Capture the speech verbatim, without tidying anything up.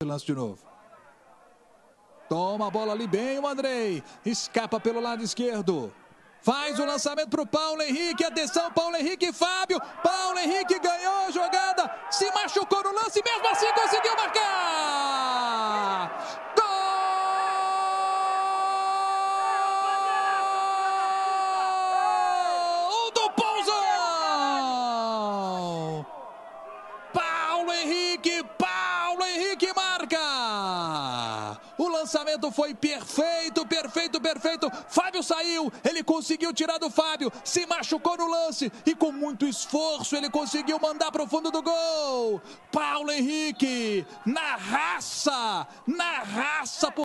aquele lance de novo. Toma a bola ali bem o Andrei. Escapa pelo lado esquerdo. Faz o lançamento para o Paulo Henrique. Atenção, Paulo Henrique e Fábio. Paulo Henrique ganhou a jogada. Se machucou no lance, mesmo assim conseguiu marcar. Gol do Pouzão. Paulo Henrique, Paulo Henrique marca. O lançamento foi perfeito, perfeito, perfeito. Fábio saiu, ele conseguiu tirar do Fábio, se machucou no lance e com muito esforço ele conseguiu mandar para o fundo do gol. Paulo Henrique, na raça, na raça.